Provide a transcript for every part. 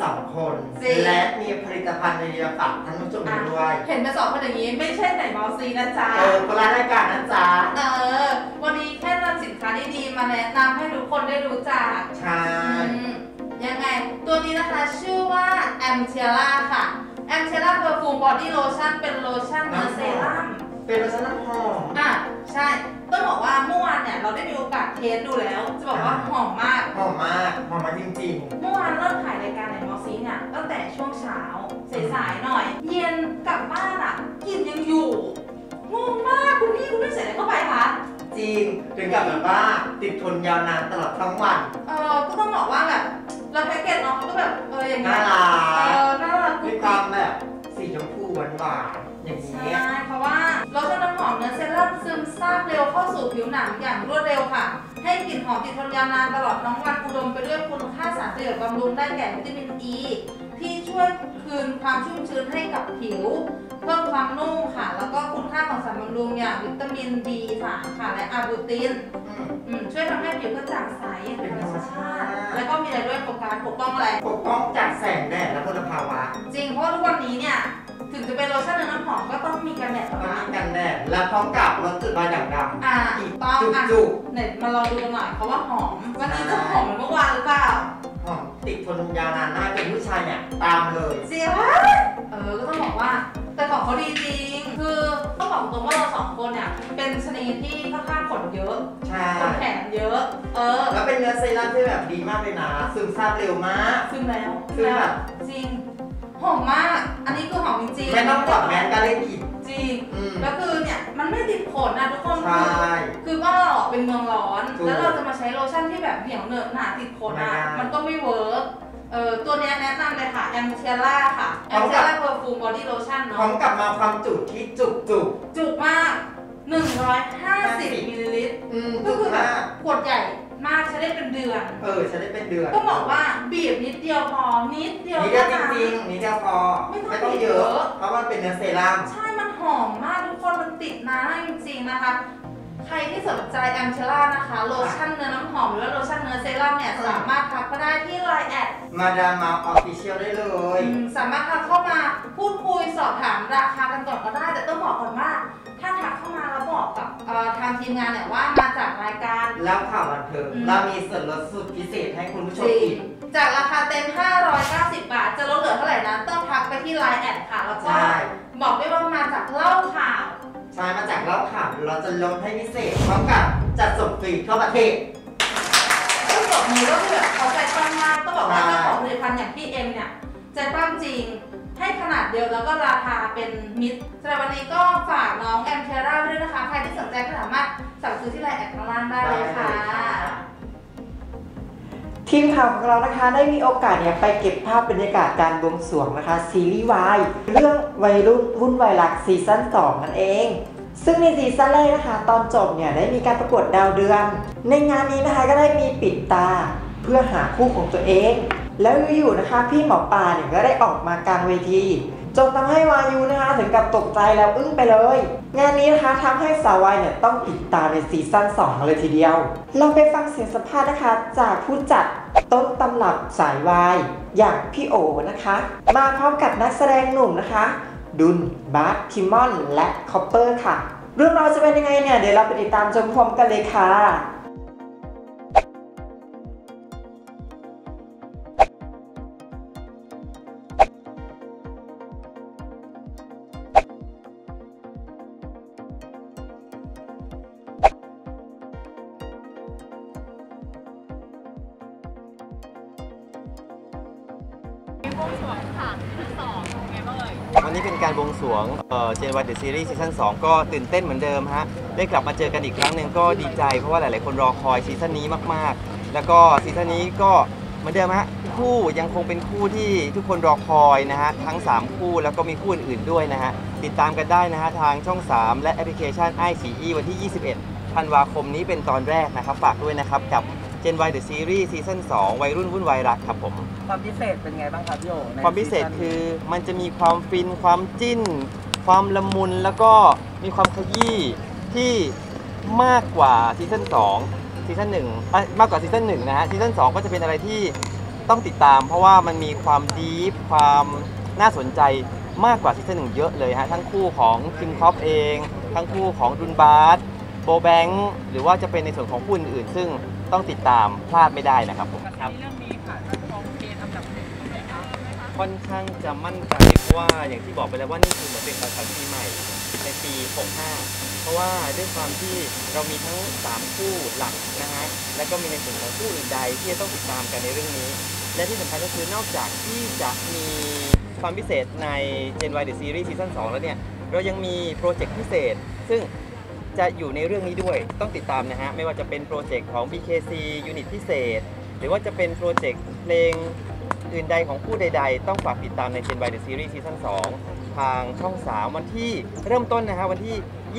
2 คนและมีผลิตภัณฑ์ในเดียวกับท่านผู้ชมด้วยเห็นมา2 คนอย่างนี้ไม่ใช่ไหนเมาซีนะจ๊ะคนละรายการนะจ๊ะวันนี้แค่นำสินค้าดีๆมาแนะนำให้ทุกคนได้รู้จักใช่ยังไงตัวนี้นะคะชื่อว่าแอมเทล่าค่ะแอมเทล่าเพอร์ฟูมบอดี้โลชั่นเป็นโลชั่นเนื้อเซรั่มเป็นโลชั่นน้ำหอมใช่ต้องบอกว่าเมื่อวานเนี่ยเราได้มีโอกาสเทสดูแล้วจะบอกว่าหอมมากหอมมากจริงๆเมื่อวานเริ่มถ่ายรายการในมอซีเนี่ยตั้งแต่ช่วงเช้าสายๆหน่อยเย็นกลับบ้านอ่ะกลิ่นยังอยู่งงมากคุณพี่ใส่อะไรเข้าไปคะจริงถึงกับแบบว่าติดทนยาวนานตลอดทั้งวันก็ต้องบอกว่าแบบเราแพ็กเกจเนาะก็แบบอย่างเงี้ยน่ารักมีความแบบสีชมพูหวานอย่างนี้ใช่เพราะว่าโลชั่นน้ำหอมเนื้อเซรั่มซึมซาบเร็วเข้าสู่ผิวหนังอย่างรวดเร็วค่ะให้กลิ่นหอมติดทนยาวนานตลอดทั้งวันอุดมไปด้วยคุณค่าสารประโยชน์บำรุงได้แก่วิตามินอีที่ช่วยคืนความชุ่มชื้นให้กับผิวเพิ่มความนุ่มค่ะแล้วก็คุณค่าของสารบำรุงอย่างวิตามิน B3 ค่ะและอะบูตินช่วยทำให้ผิวกระจ่างใสเป็นธรรมชาติแล้วก็มีอะไรด้วยปกป้องอะไรปกป้องจากแสงแดดและมลภาวะจริงเพราะทุกวันนี้เนี่ยถึงจะเป็นโลชั่นเนื้อน้ำหอมก็ต้องมีกันแดดต้องมีกันแดดและพร้อมกับลดจุดด่างดำถูกต้องจุกเน็ตมาลองดูกันหน่อยเพราะว่าหอมวันนี้จะหอมเหมือนเมื่อวานหรือเปล่าหอมติดทนยาวนานมากเป็นผู้ชายเนี่ยตามเลยเสียก็ต้องบอกว่าแต่ของเขาดีจริงคือต้องบอกตรงว่าเรา2 คนเนี่ยเป็นชนิดที่ค่อนข้างขนเยอะขนแข็งเยอะแล้วเป็นเนื้อเซรั่มที่แบบดีมากเลยนะซึมซาบเร็วมากซึมแล้วจริงหอมมากอันนี้คือหอมจริงๆไม่ต้องกดแมสก็ได้กลิ่นจริงแล้วคือเนี่ยมันไม่ติดขนนะทุกคนคือว่าเราเป็นเมืองร้อนแล้วเราจะมาใช้โลชั่นที่แบบเหนียวเหนอะหนาติดขนมันก็ไม่เวิร์กตัวนี้แนะนำเลยค่ะแอมเทล่าค่ะแอมเทล่าเพอร์ฟูมบอดี้โลชั่นเนาะพร้อมกับมาความจุที่จุกมาก150 มิลลิลิตรก็คือแบบขวดใหญ่มากใช้ได้เป็นเดือนใช้ได้เป็นเดือนก็บอกว่าบีบนิดเดียวพอนิดเดียวจริงนิดเดียวพอไม่ต้องเยอะเพราะว่าเป็นเนื้อเซรั่มใช่มันหอมมากทุกคนมันติดนานจริงๆนะคะใครที่สนใจแอมเทล่านะคะโลชั่นเนื้อน้ำหอมหรือว่าโลชั่นเนื้อเซรั่มเนี่ยสามารถทักมาได้ที่ไลน์แอดมาดามมาออฟฟิเชียลได้เลยสามารถทักเข้ามาพูดคุยสอบถามราคากันก่อนก็ได้แต่ต้องบอกก่อนว่าถ้าทักเข้ามาแล้วบอกกับทางทีมงานเนี่ยว่ามาจากรายการแล้วข่าวบันเทิงเรามีส่วนลดสุดพิเศษให้คุณผู้ชมอีกจากราคาเต็ม590 บาทจะลดเหลือเท่าไหร่นะต้องทักไปที่ไลน์แอดค่ะแล้วก็บอกด้วยว่ามาจากเล่าข่าวใช่มาจากเล่าข่าวเราจะลดให้พิเศษพร้อมกับจัดส่งฟรีทั่วประเทศต้องบอกมือว่าแบบเขาใจปั้มมากต้องบอกว่าเจ้าของผลิตภัณฑ์อย่างพี่เอ็มเนี่ยใจปั้มจริงให้ขนาดเดียวแล้วก็ราคาเป็นมิตรสำหรับวันนี้ก็ฝากน้องแอมเทล่าไว้ด้วยนะคะใครที่สนใจก็สามารถสั่งซื้อที่ไลน์แอดข้างล่างได้เลยค่ะทีมข่าวของเรานะคะได้มีโอกาสไปเก็บภาพบรรยากาศการบวงสรวงนะคะซีรีส์วายเรื่องวัยรุ่นวุ่นวายรักซีซั่น 2นั่นเองซึ่งในซีซั่นแรกนะคะตอนจบเนี่ยได้มีการประกวดดาวเดือนในงานนี้นะคะก็ได้มีปิดตาเพื่อหาคู่ของตัวเองแล้วอยู่ๆนะคะพี่หมอปลาเนี่ยก็ได้ออกมากลางเวทีจนทำให้วายุนะคะถึงกับตกใจแล้วอึ้งไปเลยงานนี้นะคะทำให้สาววายเนี่ยต้องติดตามในซีซั่น 2เลยทีเดียวเราไปฟังเสียงสัมภาษณ์นะคะจากผู้จัดต้นตำรับสายวายอย่างพี่โอนะคะมาพร้อมกับนักแสดงหนุ่มนะคะดุลบาร์ทิมอนและคอปเปอร์ค่ะเรื่องราวจะเป็นยังไงเนี่ยเดี๋ยวเราไปติดตามชมพร้อมกันเลยค่ะวันนี้เป็นการบวงสรวงGen Y The Series ซีซั่น 2ก็ตื่นเต้นเหมือนเดิมฮะได้กลับมาเจอกันอีกครั้งหนึ่งก็ดีใจเพราะว่าหลายๆคนรอคอยซีซั่นนี้มากๆแล้วก็ซีซั่นนี้ก็เหมือนเดิมฮะคู่ยังคงเป็นคู่ที่ทุกคนรอคอยนะฮะทั้ง3คู่แล้วก็มีคู่อื่นๆด้วยนะฮะติดตามกันได้นะฮะทางช่อง3และแอปพลิเคชัน iQIYI วันที่ 21 ธันวาคมนี้เป็นตอนแรกนะครับฝากด้วยนะครับกับGen Y The Series ซีซั่น 2 วัยรุ่นวุ่นวายรักครับผมความพิเศษเป็นไงบ้างครับพี่โอความพิเศษคือมันจะมีความฟินความจิ้นความละมุนแล้วก็มีความขยี้ที่มากกว่าซีซั่น 2ซีซั่น 1มากกว่าซีซั่น 1นะฮะซีซั่น 2ก็จะเป็นอะไรที่ต้องติดตามเพราะว่ามันมีความดีฟความน่าสนใจมากกว่าซีซั่น 1เยอะเลยฮะทั้งคู่ของคิมคอปเองทั้งคู่ของดุนบาสโบแบงค์หรือว่าจะเป็นในส่วนของคู่อื่นๆซึ่งต้องติดตามพลาดไม่ได้นะครับผมครับเรื่องนี้ค่ะท่านรองเคนอันดับหนึ่งใช่ไหมครับค่อนข้างจะมั่นใจเพราะว่าอย่างที่บอกไปแล้วว่านี่คือเหมือนเป็นการปีใหม่ในปี 65 เพราะว่าด้วยความที่เรามีทั้ง 3 คู่หลักนะฮะแล้วก็มีในส่วนของคู่อื่นใดที่จะต้องติดตามกันในเรื่องนี้ และที่สำคัญก็คือนอกจากที่จะมีความพิเศษใน Gen Y The Series ซีซั่น 2 แล้วเนี่ยเรายังมีโปรเจกต์พิเศษ ซึ่งจะอยู่ในเรื่องนี้ด้วยต้องติดตามนะฮะไม่ว่าจะเป็นโปรเจกต์ของ BKC ยูนิตพิเศษ หรือว่าจะเป็นโปรเจกต์เพลงอื่นใดของผู้ใดๆต้องฝากติดตามใน Gen Y The Series ซีซั่น 2 ทางช่อง 3 วันที่เริ่มต้นนะฮะวันที่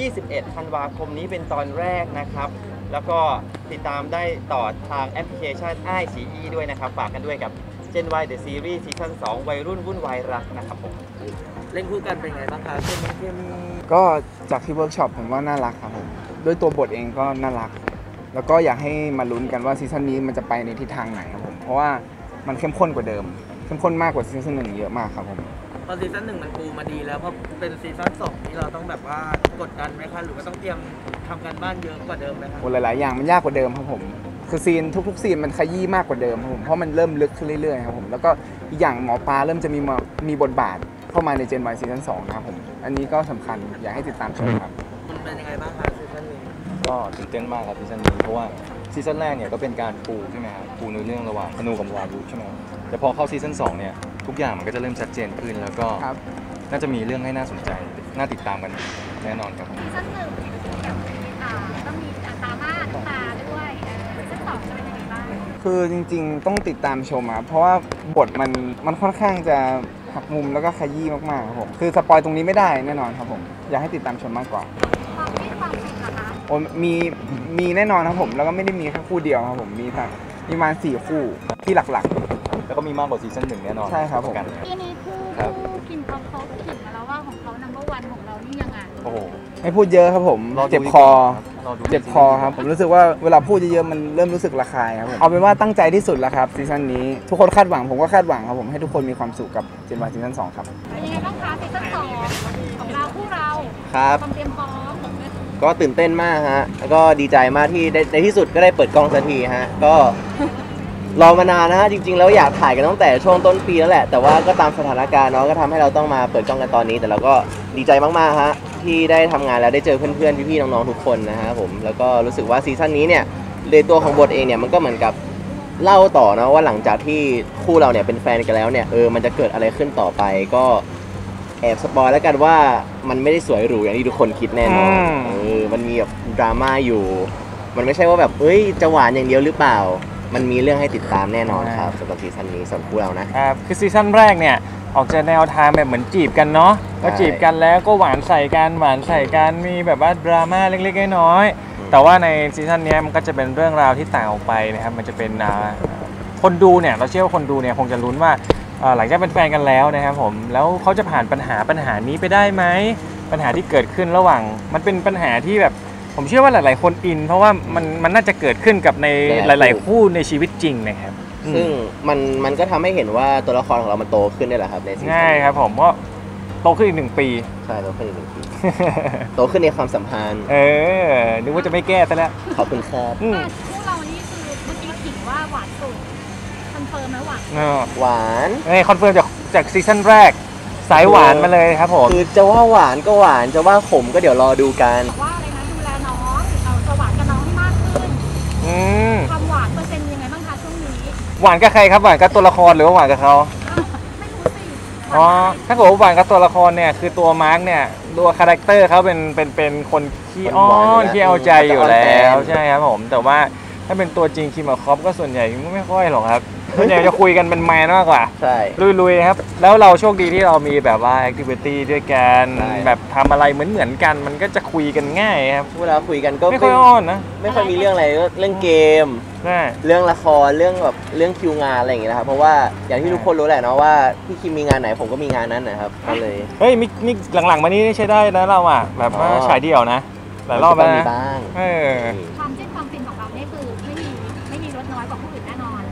21 ธันวาคมนี้เป็นตอนแรกนะครับ แล้วก็ติดตามได้ต่อทางแอปพลิเคชันอ้ายฉีอีด้วยนะครับ ฝากกันด้วยกับ Gen Y The Series ซีซั่น 2 วัยรุ่นวุ่นวายรักนะครับผมเล่นคู่กันเป็นไงบ้างคะเคมีก็จากที่เวิร์กช็อปผมว่าน่ารักครับผมด้วยตัวบทเองก็น่ารัก แล้วก็อยากให้มาลุ้นกันว่าซีซั่นนี้มันจะไปในทิศทางไหนครับผมเพราะว่ามันเข้มข้นกว่าเดิมเข้มข้นมากกว่าซีซั่น 1เยอะมากครับผมพอซีซั่น 1มันปูมาดีแล้วพอเป็นซีซั่น 2นี่เราต้องแบบว่ากดดันไหมคะหรือว่าต้องเตรียมทำการบ้านเยอะกว่าเดิมไหมคะโอ้หลายๆอย่างมันยากกว่าเดิมครับผมคือซีนทุกๆซีนมันขยี้มากกว่าเดิมครับผมเพราะมันเริ่มลึกขึ้นเรื่อยๆครับผมแล้วก็อีกอย่างหมอปลาเริ่มจะมีบทบาทเข้ามาใน Gen Y ซีซั่น 2นะครับผมอันนี้ก็สำคัญอยากให้ติดตามชมครับมันเป็นยังไงบ้างคะซีซั่นนี้ก็ตื่นเต้นมากครับซีซั่นนี้เพราะว่าซีซั่นแรกเนี่ยก็เป็นการปูใช่ไหมครับปูเนื้อเรื่องระหว่างธนูกับวายุใช่ไหมแต่พอเข้าซีซั่น2เนี่ยทุกอย่างมันก็จะเริ่มชัดเจนขึ้นแล้วก็ครับน่าจะมีเรื่องให้น่าสนใจน่าติดตามกันแน่นอนครับซีซั่นหนึ่งต้องมีดราม่าตาด้วยซีซั่นสองจะเป็นยังไงบ้างคือจริงๆต้องติดตามชมครับเพราะว่าบทมันค่อนข้างจะหักมุมแล้วก็ขยี้มากๆครับผมคือสปอยตรงนี้ไม่ได้แน่นอนครับผมอยากให้ติดตามชมมากกว่าความฟิตความฟิตเหรอคะโอ้มีแน่นอนครับผมแล้วก็ไม่ได้มีแค่คู่เดียวครับผมมีประมาณ4คู่ที่หลักแล้วก็มีมากกว่าซีซั่น1แน่นอนใช่ครับผมกันทีนี้คู่ครับกินเขาขิงมาแล้วว่าของเขา number one ของเรานี่ยังไงโอ้โหๆไม่พูดเยอะครับผมรอดูเจ็บคอรอดูเจ็บคอครับผมรู้สึกว่าเวลาพูดเยอะๆมันเริ่มรู้สึกระคายครับผมเอาเป็นว่าตั้งใจที่สุดแล้วครับซีซั่นนี้ทุกคนคาดหวังผมก็คาดหวังครับผมให้ทุกคนมีความสุขกับ Gen Y ซีซั่น 2ครับเป็นยังไงบ้างคะซีซั่นสองของเราคู่เราครับความเตรียมพร้อมก็ตื่นเต้นมากฮะแล้วก็ดีใจมากที่ในที่สุดก็ได้เปิดกล้องสักทีฮะก็ รอมานานนะฮะจริงๆแล้วอยากถ่ายกันตั้งแต่ช่วงต้นปีแล้วแหละแต่ว่าก็ตามสถานการณ์เนาะก็ทำให้เราต้องมาเปิดกล้องกันตอนนี้ แต่เราก็ดีใจมากๆฮะที่ได้ทำงานแล้วได้เจอเพื่อนๆพี่ๆน้องๆทุกคนนะฮะผมแล้วก็รู้สึกว่าซีซั่นนี้เนี่ยในตัวของบทเองเนี่ยมันก็เหมือนกับเล่าต่อนะว่าหลังจากที่คู่เราเนี่ยเป็นแฟนกันแล้วเนี่ยมันจะเกิดอะไรขึ้นต่อไปก็แอบสปอยแล้วกันว่ามันไม่ได้สวยหรูอย่างที่ทุกคนคิดแน่นอนมันมีแบบดราม่าอยู่มันไม่ใช่ว่าแบบจะหวานอย่างเดียวหรือเปล่ามันมีเรื่องให้ติดตามแน่นอนครับสำหรับซีซั่นนี้สำหรับพวกเรานะครับคือซีซั่นแรกเนี่ยออกจะแนวทางแบบเหมือนจีบกันเนาะก็จีบกันแล้วก็หวานใส่กันมีแบบว่าดราม่าเล็กๆน้อยๆแต่ว่าในซีซั่นนี้มันก็จะเป็นเรื่องราวที่ต่างออกไปนะครับมันจะเป็นคนดูเนี่ยเราเชื่อว่าคนดูเนี่ยคงจะลุ้นว่าหลังจากเป็นแฟนกันแล้วนะครับผมแล้วเขาจะผ่านปัญหานี้ไปได้ไหมปัญหาที่เกิดขึ้นระหว่างมันเป็นปัญหาที่แบบผมเชื่อว่าหลายๆคนอินเพราะว่ามันน่าจะเกิดขึ้นกับในหลายๆคู่ในชีวิตจริงนะครับซึ่งมันก็ทำให้เห็นว่าตัวละครของเรามันโตขึ้นได้แหละครับในซีซั่นง่ายครับผมก็โตขึ้นอีก1 ปีใช่โตขึ้นอีก1 ปี โตขึ้นในความสัมพันธ์นึกว่าจะไม่แก้ซะแล้วขอบคุณครับคู่เรานี่คือเมื่อกี้ขิงว่าหวานสุดคอนเฟิร์มไหมหวานหวานคอนเฟิร์มจากซีซั่นแรกสายหวานมาเลยครับผมคือจะว่าหวานก็หวานจะว่าขมก็เดี๋ยวรอดูกันบอกว่าอะไรนะดูแลน้องเราจะหวานกับน้องให้มากขึ้นความหวานเปอร์เซ็นต์ยังไงบ้างคะช่วงนี้หวานกับใครครับหวานกับตัวละครหรือว่าหวานกับเขาไม่รู้สิอ๋อถ้าเกิดว่าหวานกับตัวละครเนี่ยคือตัวมาร์กเนี่ยตัวคาแรคเตอร์เขาเป็นคนขี้อ้อนขี้เอาใจอยู่แล้วใช่ครับผมแต่ว่าถ้าเป็นตัวจริงคิมกับคอปก็ส่วนใหญ่ไม่ค่อยหรอกครับส่วนใหญ่จะคุยกันเป็นแมนมากกว่าใช่ลุยๆครับแล้วเราโชคดีที่เรามีแบบว่าแอคทิวิตี้ด้วยกันแบบทำอะไรเหมือนกันมันก็จะคุยกันง่ายครับเวลาคุยกันก็ไม่ค่อยอ้อนนะไม่ค่อยมีเรื่องอะไรเรื่องเกมเรื่องละครเรื่องคิวงานอะไรอย่างเงี้ยนะครับเพราะว่าอย่างที่ทุกคนรู้แหละเนาะว่าพี่คิมมีงานไหนผมก็มีงานนั้นนะครับก็เลยมีหลังๆมานี้ใช้ได้นะเราอ่ะแบบว่าฉายเดี่ยวนะหลายรอบแล้วมีบ้างความจิ้นความฟินของเราเนี่ยคือไม่มีลดน้อยกว่าผู้อื่นแน่นอน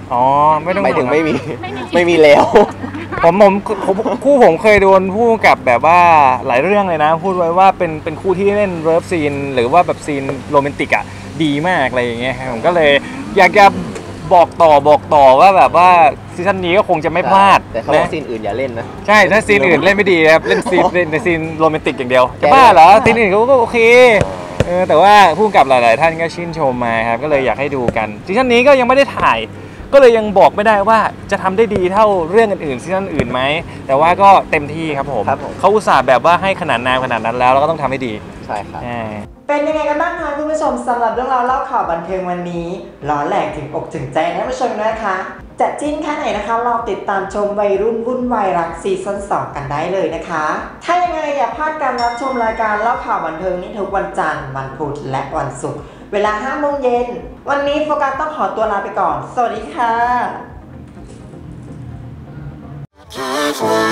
อ๋อไม่ต้องไม่ถึงไม่มีไม่มีไม่มีแล้วคู่ผมเคยโดนคู่กับแบบว่าหลายเรื่องเลยนะ พูดไว้ว่าเป็นคู่ที่เล่นเลิฟซีนหรือว่าแบบซีนโรแมนติกอ่ะดีมากอะไรอย่างเงี้ยผมก็เลยอยากจะบอกต่อว่าแบบว่าซีซั่นนี้ก็คงจะไม่พลาดแต่เขาบอกซีนอื่นอย่าเล่นนะใช่ถ้าซีนอื่นเล่นไม่ดีครับเล่นซีนโรแมนติกอย่างเดียวจะบ้าเหรอซีนอื่นเขาก็โอเคแต่ว่าผู้กำกับหลายๆท่านก็ชื่นชมมาครับก็เลยอยากให้ดูกันซีซั่นนี้ก็ยังไม่ได้ถ่ายก็เลยยังบอกไม่ได้ว่าจะทำได้ดีเท่าเรื่องอื่นๆซีซั่นอื่นไหมแต่ว่าก็เต็มที่ครับผมเขาอุตส่าห์แบบว่าให้ขนาดนามขนาดนั้นแล้วเราก็ต้องทำให้ดีใช่ครับเป็นยังไงกันบ้างคะคุณผู้ชมสำหรับเรื่องราวเล่าข่าวบันเทิงวันนี้ร้อนแรงถึงอกถึงใจนะผู้ชมนะคะจะจิ้นแค่ไหนนะคะเราติดตามชมวัยรุ่นวุ่นวายรักซีซั่น2กันได้เลยนะคะ ถ้ายังไงอย่าพลาดการรับชมรายการเล่าข่าวบันเทิงนี้ทุกวันจันทร์วันพุธและวันศุกร์เวลา 5 โมงเย็นวันนี้โฟกัสต้องขอตัวลาไปก่อนสวัสดีค่ะ